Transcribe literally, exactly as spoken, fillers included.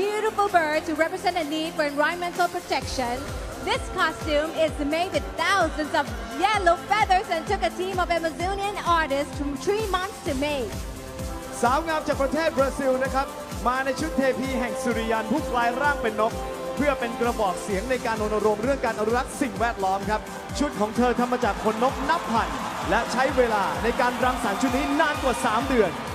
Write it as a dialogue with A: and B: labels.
A: beautiful bird to represent a need for environmental protection. This costume is made with thousands of yellow feathers and took a team of Amazonian artists from three months to make.
B: สาวงามจากประเทศบราซิลนะครับมาในชุดเทพีแห่งสุริยันผู้กลายร่างเป็นนกเพื่อเป็นกระบอกเสียงในการรณรงค์เรื่องการอนุรักษ์สิ่งแวดล้อมครับชุดของเธอทำมาจากขนนกนับพันและใช้เวลาในการรังสรรค์ชุดนี้นานกว่าสามเดือน